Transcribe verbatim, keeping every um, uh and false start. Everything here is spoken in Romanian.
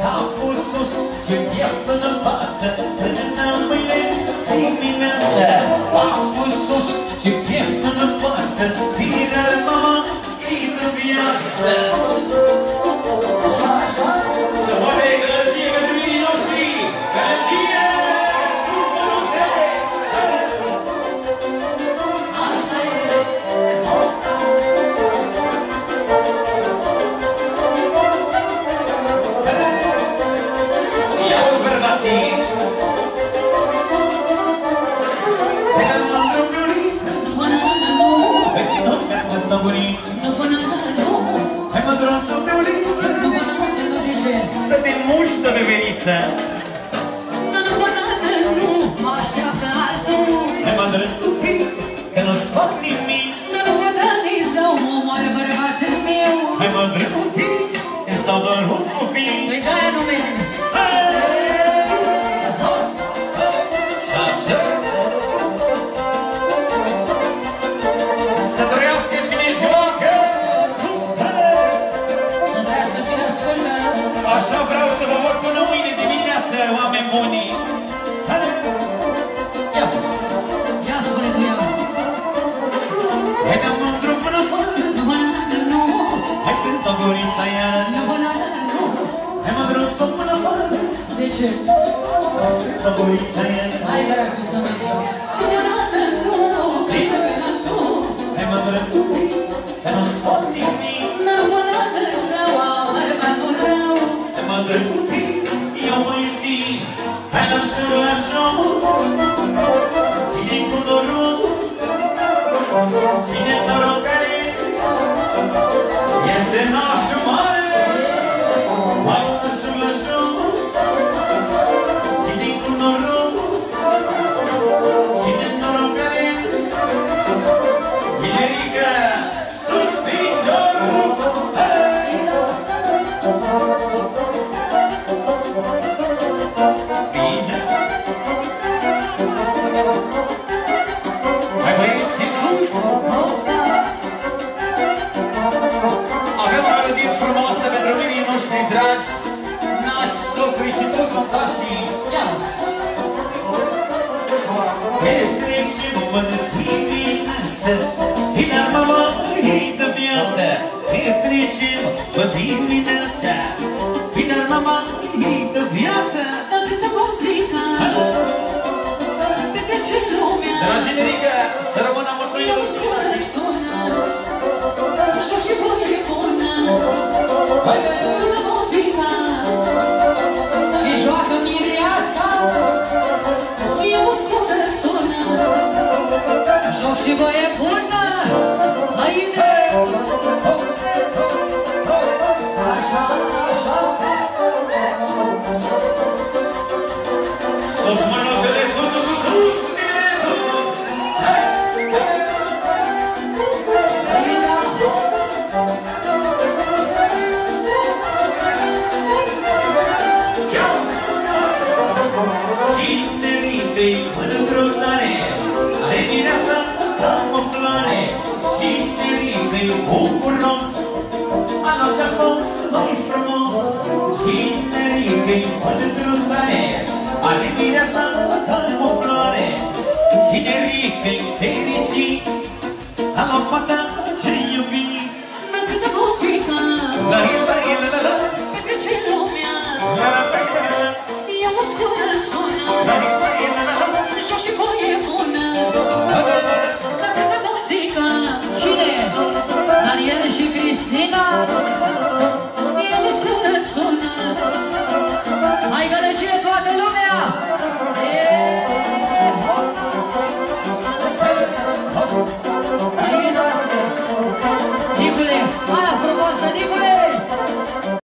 capul sus, ce pierd în față, până mâine dimineață. Capul sus, ce pierd în față, bine mama, bine viață. Așa, așa. Să moare gălăgie pentru ei noștri, gălăgie, sus măruțe. Asta e. Ia-ți bărbații. Hai mă drăsul de uliță, să te muștă beberiță. Mă așteaptă altul. Hai mă drăsul, că nu-ți fac nimic. Nu vă dă nici să mă omoare bărbatul meu. Hai mă drăsul, îți dau doar un copil. Păi de-aia nu merg. Să dorească cine joacă sus. Să trăiască cine sfântă. Așa vreau să vă văd până mâine dimineață, oameni buni. Ia pus. Ia spune cu ea. Hai dăm un drum până afară. Nu bănată, nu. Hai să-ți dau gurița iară. Nu bănată, nu. Hai mă drum să până afară. De ce? Hai să-ți dau gurița iară. Hai dracu să mergem. Nu bănată, nu. Că să vedem tu. Hai mă drum, că nu-ți fac nimic. Nu bănată sau au bărbatul rău. Hai mă drum, eu mă ții. Hai lasă, lasă. Ține cu dorul. Ține dorul care este nașul mare. Hai lasă, lasă. Ține cu dorul. Ține dorul care tinerică sus piciorul. Bine. Hai băieți, sus! Avem o melodie frumoasă pentru mirii noștri dragi, nași, socri și toți montașii. Ia-ți! Petrecem până dimineață, din mama ei de viață. Petrecem până dimineață, din mama ei de viață. Dar câtă muzică. Petrece lumea. Dragi Nerică, să rămână mulțumim și Sună, sună. Joc și voie bună. Câtă muzică. Și joacă mireasa. E o scudă sună. Joc și voie bună. Haide. Așa, așa. sus mânuțele, sus, sus, sus, sus, tineretul! Tinerii-i mândru tare, are mireasa ca o floare. Tinerii-i bucuros, anul ce-a fost mai frumos. Tinerii-i mândru tare, are mireasa ca o floare. Tinerii-i fericit, ca o fată